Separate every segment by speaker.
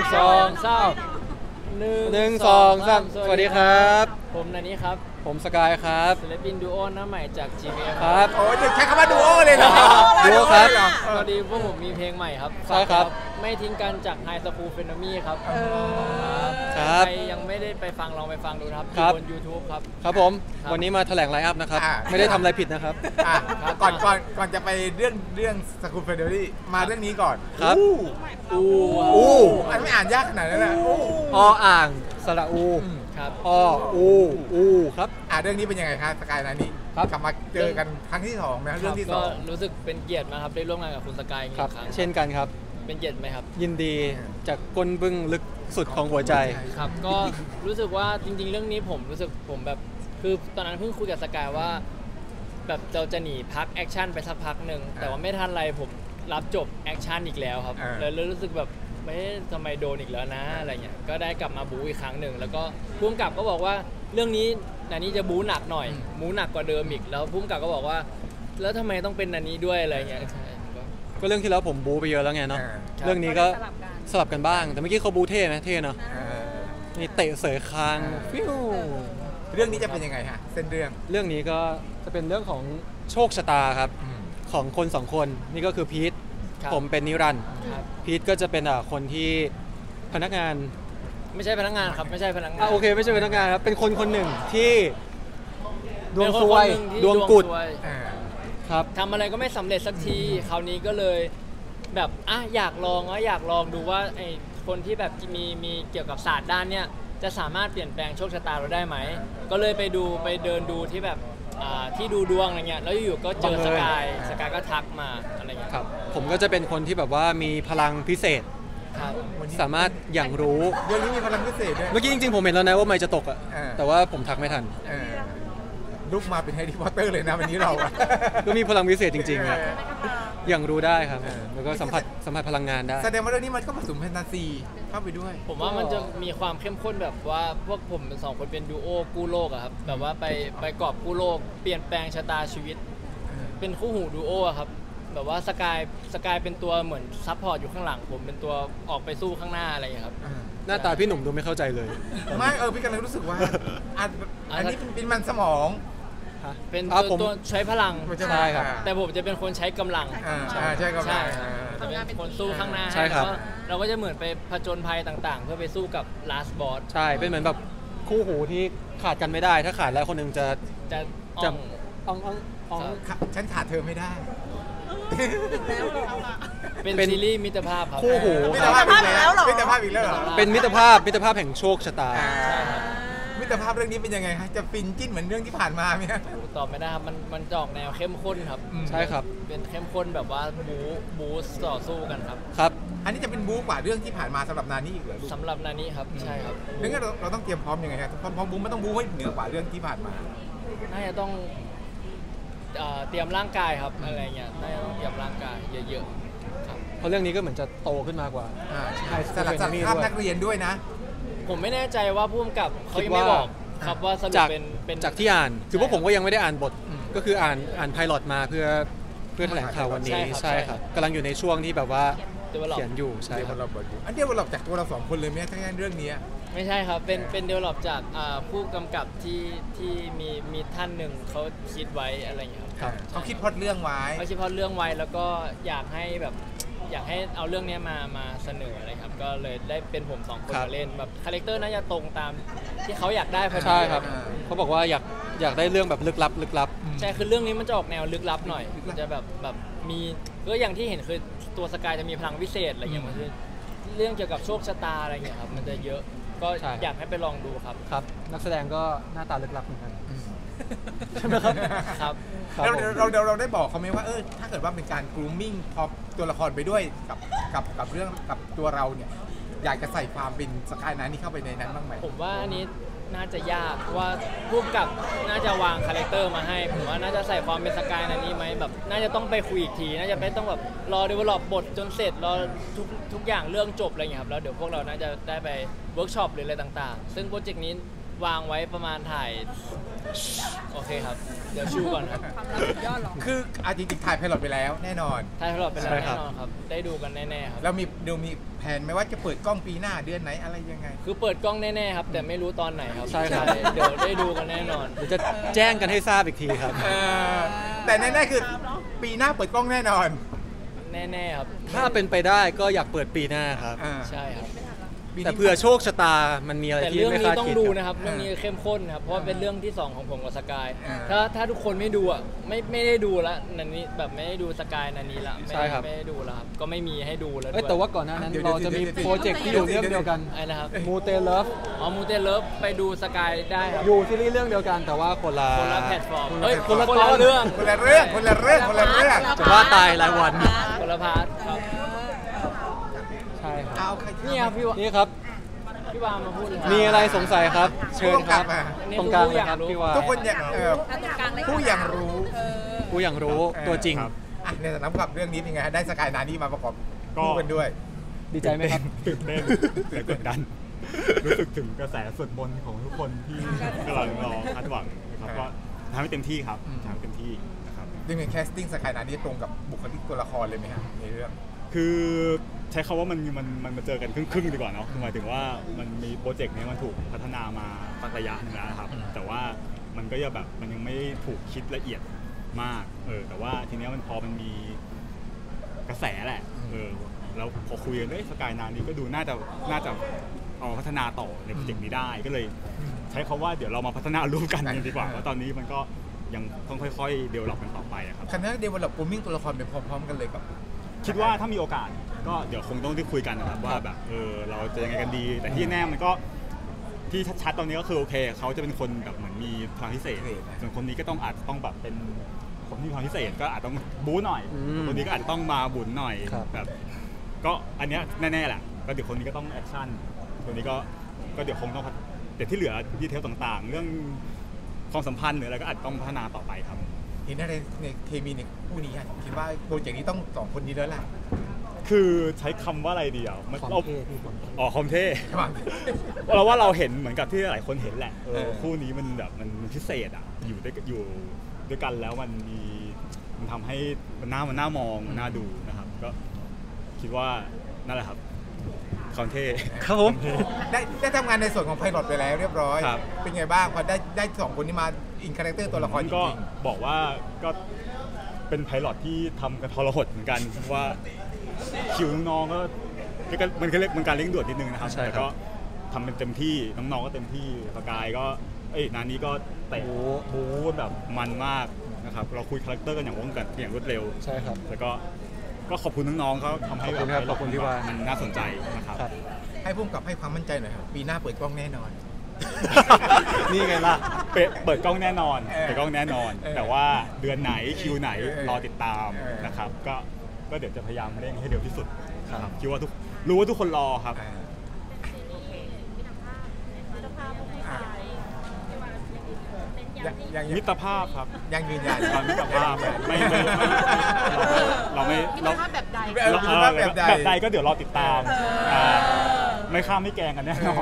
Speaker 1: 2 3
Speaker 2: 1 2 3สวัสดีครับ
Speaker 1: ผมนันนี้ครับ
Speaker 2: ผมสกายครับ
Speaker 1: ศิลปินดูโอหน้าใหม่จาก GMM
Speaker 2: ครับ
Speaker 3: โอ้ยใช้คำว่าดูโอเลยเหรอ
Speaker 2: ดูโอครับ
Speaker 1: พอดีพวกผมมีเพลงใหม่ครับ
Speaker 2: ใช่ครับ
Speaker 1: ไม่ทิ้งกันจาก High School Phenomena ครับ
Speaker 2: ครับ
Speaker 1: ใครยังไม่ได้ไปฟังลองไปฟังดูนะครับบน YouTube ครับ
Speaker 2: ครับผมวันนี้มาแถลงไลน์อัพนะครับไม่ได้ทำอะไรผิดนะครับ
Speaker 3: ก่อนจะไปเรื่องสกูลเฟเดอรี่มาเรื่องนี้ก่อน
Speaker 2: ครับ
Speaker 3: อันไม่อ่านยากขนาดนั้นนะ
Speaker 2: อ่างสระอู
Speaker 1: ครับ
Speaker 2: อูครับ
Speaker 3: เรื่องนี้เป็นยังไงครับสกายนานี้กลับมาเจอกันครั้งที่2นะเรื่องที่2
Speaker 1: ก็รู้สึกเป็นเกียรติมากครับได้ร่วมงานกับคุณสกายอีกครั้ง
Speaker 2: เช่นกันครับ
Speaker 1: เป็นเกียรติไหมครับ
Speaker 2: ยินดีจากก้นบึ้งลึกสุดของหัวใจ
Speaker 1: ครับก็รู้สึกว่าจริงๆเรื่องนี้ผมรู้สึกผมแบบคือตอนนั้นเพิ่งคุยกับสกายว่าแบบเราจะหนีพักแอคชั่นไปสักพักหนึ่งแต่ว่าไม่ทันไรผมรับจบแอคชั่นอีกแล้วครับเลยรู้สึกแบบไม่ทำไมโดนอีกแล้วนะอะไรเงี้ยก็ได้กลับมาบู๊อีกครั้งหนึ่งแล้วก็ผู้กำกับก็บอกว่าเรื่องนี้นันนี้จะบู๊หนักหน่อยบู๊หนักกว่าเดิมอีกแล้วผู้กำกับก็บอกว่าแล้วทำไมต้องเป็นนันนี้ด้วยอะไรเงี้ย
Speaker 2: ก็เรื่องที่แล้วผมบู๊ไปเยอะแล้วไงเนาะเรื่องนี้ก็สลับกันบ้างแต่เมื่อกี้เขาบู๊เท่ไหมเท่เนาะนี่เตะเสยคางฟิว
Speaker 3: เรื่องนี้จะเป็นยังไงฮะเส้นเรื่อง
Speaker 2: นี้ก็จะเป็นเรื่องของโชคชะตาครับของคน2คนนี่ก็คือพีทผมเป็นนิรันดร์พีทก็จะเป็นคนที่พนักงาน
Speaker 1: ไม่ใช่พนักงานครับไม่ใช่พนักงาน
Speaker 2: โอเคไม่ใช่พนักงานครับเป็นคนหนึ่งที่ดวงซวยดวงกุดครับ
Speaker 1: ทำอะไรก็ไม่สำเร็จสักทีคราวนี้ก็เลยแบบอยากลองดูว่าไอ้คนที่แบบมีเกี่ยวกับศาสตร์ด้านเนี้ยจะสามารถเปลี่ยนแปลงโชคชะตาเราได้ไหมก็เลยไปเดินดูที่แบบที่ดูดวงอะไรเงี้ยแล้วอยู่ๆก็เจอสกายก็ทักมาอะไรเงี้ย
Speaker 2: ครับผมก็จะเป็นคนที่แบบว่ามีพลังพิเศษสามารถอย่างรู้
Speaker 3: เรื่องนี้มีพลังพิเศษด้วย
Speaker 2: เมื่อกี้จริงๆผมเห็นแล้วนะว่าไมค์จะตกแต่ว่าผมทักไม่ทัน
Speaker 3: ลุกมาเป็นแฮร์รี่พอตเตอร์เลยนะวันนี้เรา
Speaker 2: ก็มีพลังพิเศษจริงๆครับอย่างรู้ได้ครับแล้วก็สัมผัสพลังงานได้
Speaker 3: แสดงว่าเรื่องนี้มันก็ผสมแฟนตาซีเข้าไปด้วย
Speaker 1: ผมว่ามันจะมีความเข้มข้นแบบว่าพวกผม2คนเป็นดูโอกู้โลกอะครับแบบว่าไปกอบกู้โลกเปลี่ยนแปลงชะตาชีวิตเป็นคู่หูดูโอครับแบบว่าสกายเป็นตัวเหมือนซัพพอร์ตอยู่ข้างหลังผมเป็นตัวออกไปสู้ข้างหน้าอะไรอย่างเงี้ยครับ
Speaker 2: หน้าตาพี่หนุ่มดูไม่เข้าใจเลย
Speaker 3: ไม่พี่กำลังรู้สึกว่าอันนี้เป็นมันสมอง
Speaker 1: เป็นตัวใช้พลัง
Speaker 2: ใช่ครับ
Speaker 1: แต่ผมจะเป็นคนใช้กำลัง
Speaker 3: ใช่กำลัง
Speaker 1: จะเป็นคนสู้ข้างหน้า
Speaker 2: ใช่ครับ
Speaker 1: เราก็จะเหมือนไปผจญภัยต่างๆเพื่อไปสู้กับ last boss
Speaker 2: ใช่เป็นเหมือนแบบคู่หูที่ขาดกันไม่ได้ถ้าขาดแล้วคนหนึ่งจะ
Speaker 3: ฉันขาดเธอไม่ได้
Speaker 1: เป็นซีรีส์มิตรภาพครับ
Speaker 2: คู่หู
Speaker 3: มิตรภาพอีกแล้วเหรอมิตรภาพอีกแล้วเหรอ
Speaker 2: เป็นมิตรภาพแห่งโชคชะตา
Speaker 3: มิตรภาพเรื่องนี้เป็นยังไงฮะจะฟินจิ้นเหมือนเรื่องที่ผ่านมาไหมครับ
Speaker 1: ตอบไม่ได้ครับมันจะออกแนวเข้มข้นครับ
Speaker 2: ใช่ครับ
Speaker 1: เป็นเข้มข้นแบบว่าบู๊ต่อสู้กันครับ
Speaker 2: ครับ
Speaker 3: อันนี้จะเป็นบู๊กว่าเรื่องที่ผ่านมาสำหรับนานี่อีกเหรอ
Speaker 1: สำหรับนานี่ครับใช่ครับ
Speaker 3: งั้นเราต้องเตรียมพร้อมยังไงครับพอบู๊มันต้องบู๊ให้เหนือกว่าเรื่องที่ผ่านมา
Speaker 1: น่าจะต้องเตรียมร่างกายครับอะไรเงี้ยน่าจะต้องเตรียมร่างกายเยอะๆครับ
Speaker 2: เพราะเรื่องนี้ก็เหมือนจะโตขึ้นมากว่า
Speaker 3: สลับภาพนักเรียนด้วยนะ
Speaker 1: ผมไม่แน่ใจว่าผู้กำกับเขายังไม่บอกครับว่าสรุปเป็น
Speaker 2: จากที่อ่านคือพวกผมก็ยังไม่ได้อ่านบทก็คืออ่านไพลอตมาเพื่อแถลงข่าววันนี้ใช่ครับกำลังอยู่ในช่วงที่แบบว่าเขียนอยู่ใช่ครับ
Speaker 3: อันเดียวเราจากตัวเรา2คนเลยไหมทั้งเรื่องนี้
Speaker 1: ไม่ใช่ครับเป็นเดเวลลอปจากผู้กำกับที่มีท่านหนึ่งเขาคิดไว้อะไรอย่างเงี้ย
Speaker 3: ครับเขาคิดพล็อตเรื่องไว้
Speaker 1: แล้วก็อยากให้เอาเรื่องนี้มาเสนออะไรครับก็เลยได้เป็นผม2คนมาเล่นแบบคาแรคเตอร์น่าจะตรงตามที่เขาอยากได้พอดี
Speaker 2: ใช่ครับเขาบอกว่าอยากได้เรื่องแบบลึกลับ
Speaker 1: ใช่คือเรื่องนี้มันจะออกแนวลึกลับหน่อยมันจะแบบมีก็อย่างที่เห็นคือตัวสกายจะมีพลังวิเศษอะไรอย่างเงี้ยมันคือเรื่องเกี่ยวกับโชคชะตาอะไรอย่างเงี้ยครับมันจะเยอะก็อยากให้ไปลองดูครับ
Speaker 2: ครับนักแสดงก็หน้าตาลึกลับเหมือนกัน
Speaker 1: ใช่ไหมครับ
Speaker 3: ครับเราได้บอกเขาไหมว่าถ้าเกิดว่าเป็นการกรูมมิ่งพอตัวละครไปด้วยกับเรื่องกับตัวเราเนี่ยอยากจะใส่ความเป็นสกายนานี่เข้าไปในนั้นบ้างไหม
Speaker 1: ผมว่าอันนี้น่าจะยากว่าผู้กำกับน่าจะวางคาแรคเตอร์มาให้ผมว่าน่าจะใส่ความเป็นสกายนานี่ไหมแบบน่าจะต้องไปคุยอีกทีน่าจะไม่ต้องแบบรอเดเวลลอปบทจนเสร็จรอทุกอย่างเรื่องจบอะไรอย่างเงี้ยครับแล้วเดี๋ยวพวกเราน่าจะได้ไปเวิร์กช็อปหรืออะไรต่างๆซึ่งโปรเจกต์นี้วางไว้ประมาณถ่ายโอเคครับเดี๋ยวชูก่อนครับ
Speaker 4: ความรักสุดยอดเหรอ
Speaker 3: คือจริงๆถ่ายไพลอตไปแล้วแน่นอน
Speaker 1: ถ่ายตลอดไปแล้ว
Speaker 2: ใช่ครั
Speaker 1: แน่
Speaker 2: บ
Speaker 1: นอนครับได้ดูกันแน่ๆครับ
Speaker 3: เรามีแผนไหมว่าจะเปิดกล้องปีหน้าเดือนไหนอะไรยังไง
Speaker 1: คือเปิดกล้องแน่ๆครับแต่ไม่รู้ตอนไหนครับ
Speaker 2: ใช่ครับ
Speaker 1: เดี๋ยวได้ดูกันแน่นอน
Speaker 2: เดี๋ยวจะแจ้งกันให้ทราบอีกทีครับ
Speaker 3: แต่แน่ๆคือปีหน้าเปิดกล้องแน่นอน
Speaker 1: แน่ๆครับ
Speaker 2: ถ้าเป็นไปได้ก็อยากเปิดปีหน้าครับ
Speaker 1: ใช่ครับ
Speaker 3: ปีนี้
Speaker 2: แต่เผื่อโชคชะตามันมีอะไร
Speaker 1: แต่
Speaker 2: ที่
Speaker 1: เรื่อง
Speaker 2: ไม่
Speaker 1: นี้
Speaker 2: คาด
Speaker 1: ต้อง
Speaker 2: คิด
Speaker 1: ดู
Speaker 2: ครับ
Speaker 1: นะครับเรื่องนี้เข้มข้นครับเพราะว่าเป็นเรื่องที่ 2 ของผมกับสกาย
Speaker 3: อ่า
Speaker 1: ถ้าทุกคนไม่ดูอ่ะไม่ได้ดูละนันนี้แบบไม่ได้ดูสกายนันนี้ละไม่
Speaker 2: ใช่ครับ
Speaker 1: ไม่ได้ดูแล้วครับก็ไม่มีให้ดูแล้ว
Speaker 2: เอ้ย
Speaker 1: ด้วย
Speaker 2: แต่ว่าก่อนหน้านั้น
Speaker 3: เดี๋ยว
Speaker 2: เราจะมี
Speaker 3: เดี๋ยว
Speaker 2: โปรเจกต์ที่อยู่เรื่องเดียวกัน
Speaker 1: ไอ้นะครับ
Speaker 2: มูเตเลิฟ
Speaker 1: อ๋อมูเตเลิฟไปดูสกายได้ครับ
Speaker 2: อยู่ซีรีส์เรื่องเดียวกันแต่ว่าคนละ
Speaker 1: คนละแพลตฟอร์ม
Speaker 3: คนละ
Speaker 1: เฮ้ย
Speaker 3: คนละ
Speaker 1: คนละเรื่อง
Speaker 3: คนละเรื่องคนละเรื่องคนละเรื่อง
Speaker 2: จะว่าตายรายวัน
Speaker 1: คนละพาร์ทครับ
Speaker 2: ใช่ครับ
Speaker 3: เอาใคร
Speaker 1: นี่ครับพี่วา
Speaker 2: นี่ครับ
Speaker 1: พี่วามาพูดเลยครับ
Speaker 2: มีอะไรสงสัยครับ เชิญครับ
Speaker 1: อันนี้
Speaker 2: ตรงกลาง
Speaker 1: ผู้
Speaker 2: เลย
Speaker 1: อยาก
Speaker 2: ครับ
Speaker 1: รู้
Speaker 2: พี่วา
Speaker 3: ทุกคนเนี่ย
Speaker 4: ตรงกลางเลย
Speaker 3: ผู้อย่างรู้
Speaker 2: กูอยากรู้ตัวจริง
Speaker 5: ครับ
Speaker 3: ในฐานะกับเรื่องนี้เป็นไงฮะได้สกายนานี่มาประกอบ
Speaker 5: ก็
Speaker 3: คู่กันด้วย
Speaker 2: ดีใจไหมครับ
Speaker 5: ตื่นเต้นแต่กดดัน รู้สึกถึงกระแสสวดมนต์ของทุกคนที่กำลังรอคาดหวังนะครับก็ทำให้เต็มที่ครับทำให้เต็มที่นะครับ
Speaker 3: ดึงเป็นแคสติ้งสกายนานี่ตรงกับบุคลิกตัวละครเลยไหมฮะในเรื่อง
Speaker 5: คือใช้คำว่ามันมาเจอกันครึ่งๆดีกว่าเนาะหมายถึงว่ามันมีโปรเจกต์นี้มันถูกพัฒนามาสักระยะหนึงแล้วครับ แต่ว่ามันก็ยังแบบมันยังไม่ถูกคิดละเอียดมากแต่ว่าทีเนี้ยมันพอมันมีกระแสแหละแล้วพอคุยกันสกายนานี้ก็ดูน่าจะเอาพัฒนาต่อในโปรเจกต์นี้ได้ก็เลยใช้คำว่าเดี๋ยวเรามาพัฒนาร่วมกันดีกว่าเพราะตอนนี้มันก็ยังต้องค่อยๆเดเวลลอปกันต่อไปอะครับ
Speaker 3: คณะเดเวลลอปกรูมมิ่งตัวละครไปพร้อมๆกันเลยกับ
Speaker 5: คิดว่าถ้ามีโอกาสก็เดี๋ยวคงต้องได้คุยกันนะครับว่าแบบเราจะยังไงกันดี แต่ที่แน่มันก็ที่ชัดๆตอนนี้ก็คือโอเคเขาจะเป็นคนแบบเหมือนมีพลังพิเศษส่วนคนนี้ก็ต้องอาจต้องแบบเป็นคนที่มีพลังพิเศษก็อาจต้องบู๊หน่อยคนนี้ก็อาจต้องมาบุญหน่อย
Speaker 2: ครับ
Speaker 5: แบบก็อันเนี้ยแน่ๆแหละก็เดี๋ยวคนนี้ก็ต้องแอคชั่นคนนี้ก็เดี๋ยวคงต้องแต่ที่เหลือดีเทลต่างๆ เรื่องความสัมพันธ์หรืออะไรก็อาจต้องพัฒนาต่อไปครับ
Speaker 3: เห็นอะไรในเคมีในคู่นี้ฮะคิดว่าโปรเจกต์นี้ต้องสองคนนี้แล้วแหละ
Speaker 5: คือใช้คำว่าอะไรดีอ่ะมัน
Speaker 2: ความ
Speaker 5: เรา
Speaker 2: เท่ที่ผม
Speaker 5: คอมเท่
Speaker 3: ใช่ไหม
Speaker 5: เราว่าเราเห็นเหมือนกับที่หลายคนเห็นแหละ
Speaker 3: เออ
Speaker 5: คู่นี้มันแบบมันพิเศษอ่ะอยู่ด้วยกันแล้วมันทำให้มันน่ามองมันน่าดูนะครับ ก็คิดว่านั่นแหละครับคอนเท่
Speaker 2: ครับผม
Speaker 3: ได้ทำงานในส่วนของไพลอตไปแล้วเรียบร้อย
Speaker 5: ครับ
Speaker 3: เป็นไงบ้างพอได้สองคนนี้มาอินคาแรคเตอร์ตัวละครจ
Speaker 5: ก็
Speaker 3: ริง
Speaker 5: บอกว่าก็เป็นไพลอตที่ทำกันทรหดเหมือนกันว่าคิวน้องๆก็มันก็เรียกมันการเร่งด่วนนิดนึงนะครับ
Speaker 2: ใช่ครับ
Speaker 5: แต่ก็ทำเป็นเต็มที่น้องๆก็เต็มที่สกายก็นานี้ก็เตะบู๊แบบมันมากนะครับเราคุยคาแรคเตอร์กันอย่างว่องกันอย่างรวดเร็ว
Speaker 2: ใช่ครับ
Speaker 5: แล้วก็ขอบคุณน้องๆเขาทำให้
Speaker 2: ขอบคุณครับ
Speaker 5: แบบ
Speaker 2: ขอบคุณที่ว่า
Speaker 5: มันน่าสนใจนะครับ
Speaker 2: ครับ
Speaker 3: ๆ ให้พุ่มกับให้ความมั่นใจหน่อยครับปีหน้าเปิดกล้องแน่นอน
Speaker 2: นี่ไงล่ะ
Speaker 5: เปิดกล้องแน่นอน
Speaker 3: เออ
Speaker 5: เปิดกล้องแน่นอน
Speaker 3: เออ
Speaker 5: แต่ว่าเดือนไหนคิวไหน
Speaker 3: เออ
Speaker 5: รอติดตาม
Speaker 3: เออ
Speaker 5: นะครับก็เดี๋ยวจะพยายามเร่งให้เร็วที่สุด
Speaker 2: ครับ
Speaker 5: นะครับคิดว่ารู้ว่าทุกคนรอครับ
Speaker 3: ยัง
Speaker 5: มิตรภาพครับ
Speaker 3: ยังยืนยัน
Speaker 5: ความมิตรภาพไม่เราไม่
Speaker 4: มิต
Speaker 5: เรา
Speaker 4: รภาพแบบใด
Speaker 3: มิตรภาพแบบใด
Speaker 5: แบบใดก็เดี๋ยวรอติดตามไม่ข้ามไม่แกงกันแน่นอน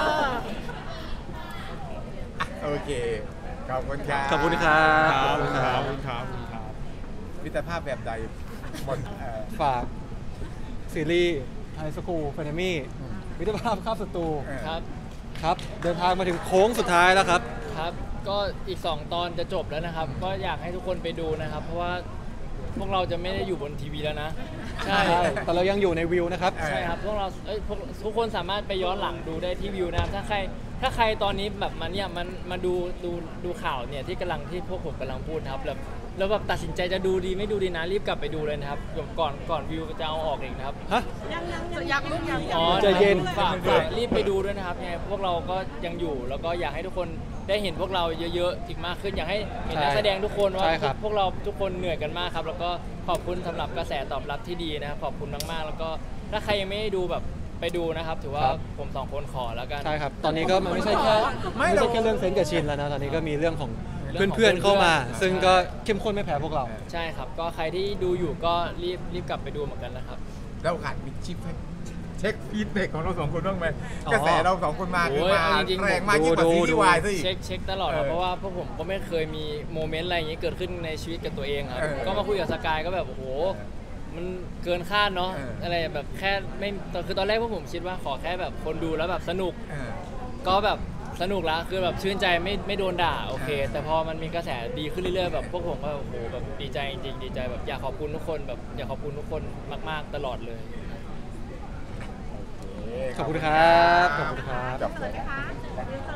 Speaker 3: โอเค ขอบคุณครับ
Speaker 2: ขอบคุณครับ
Speaker 5: ครับ
Speaker 2: ขอบคุณครับ
Speaker 5: ครับ
Speaker 3: มิตรภาพแบบใดหมด
Speaker 2: ฝากซีรีส์ไฮสคูลแฟนมี่มิตรภาพข้ามศัตรู
Speaker 1: ครับ
Speaker 2: ครับ เดินทางมาถึงโค้งสุดท้ายแล้วครับ
Speaker 1: ครับก็อีก 2 ตอนจะจบแล้วนะครับ ก็อยากให้ทุกคนไปดูนะครับ เพราะว่าพวกเราจะไม่ได้อยู่บนทีวีแล้วนะ ใช่
Speaker 2: ใช่แต่เรายังอยู่ในวิวนะครับ
Speaker 1: ใช่ครับพวกเราพวกทุกคนสามารถไปย้อนหลังดูได้ที่วิวนะครับถ้าใครตอนนี้แบบมันมาดูข่าวเนี่ยที่พวกผมกำลังพูดนะครับแล้วแบบตัดสินใจจะดูดีไม่ดูดีนะรีบกลับไปดูเลยนะครับก่อนวิวจะเอาออกเองนะครับ
Speaker 2: ฮะ
Speaker 4: อยากรู้ยัง
Speaker 1: อ๋อ
Speaker 2: ใจเย็น
Speaker 1: ฝากรีบไปดูด้วยนะครับไงพวกเราก็ยังอยู่แล้วก็อยากให้ทุกคนได้เห็นพวกเราเยอะๆอีกมากขึ้นอยากให้เห็นนักแสดงทุกคนว่า
Speaker 2: ใช่ครับ
Speaker 1: พวกเราทุกคนเหนื่อยกันมากครับ แล้วก็ขอบคุณสำหรับกระแสตอบรับที่ดีนะครับขอบคุณมากๆแล้วก็ถ้าใครยังไม่ได้ดูแบบไปดูนะครับ ถือว่าผม2 คนขอแล้วกัน
Speaker 2: ใช่ครับ ตอนนี้ก็มันไม่ใช่แค่เรื่องเซนต์กับชินแล้วนะ ตอนนี้ก็มีเรื่องของ
Speaker 1: เรื่องของ
Speaker 2: เพื่อนๆเข้ามา
Speaker 1: เพื่อนๆ
Speaker 2: ซึ่งก็เข้มข้นไม่แพ้พวกเรา
Speaker 1: ใช่ครับก็ใครที่ดูอยู่ก็รีบกลับไปดูเหมือนกันนะครับ
Speaker 3: แล้วโอกาสมีชิปให้เช็คฟีดแบ็กของเราสองคนบ้างไหม
Speaker 2: อ๋อ
Speaker 3: กระแสเราสองคนมาคือ
Speaker 1: โอ้ย
Speaker 3: มา
Speaker 1: เอาจริงๆ
Speaker 3: แรงมากยิ่งกว่าซีรีส์วายซะอีก
Speaker 1: เช็คตลอดครับ
Speaker 3: เออ
Speaker 1: เพราะว่าพวกผมก็ไม่เคยมีโมเมนต์อะไรอย่างนี้เกิดขึ้นในชีวิตกับตัวเองครับ
Speaker 3: เออ
Speaker 1: ก็มาคุยกับสกายก็แบบโอ้โหมันเกินคาดเนาะ
Speaker 3: เอออ
Speaker 1: อะไรแบบแค่ไม่คือตอนแรกพวกผมคิดว่าขอแค่แบบคนดูแล้วแบบสนุก
Speaker 3: เออ
Speaker 1: ก็แบบสนุกแล้วคือแบบชื่นใจไม่โดนด่าโอเค แต่พอมันมีกระแสดีขึ้นเรื่อยๆแบบพวกผมก็โอ้โหแบบดีใจจริงๆดีใจแบบอยากขอบคุณทุกคนแบบอยากขอบคุณทุกคนมากๆตลอดเลย
Speaker 2: ขอบคุณครับขอบคุณครับ
Speaker 3: จบ
Speaker 4: เปิดไหมคะ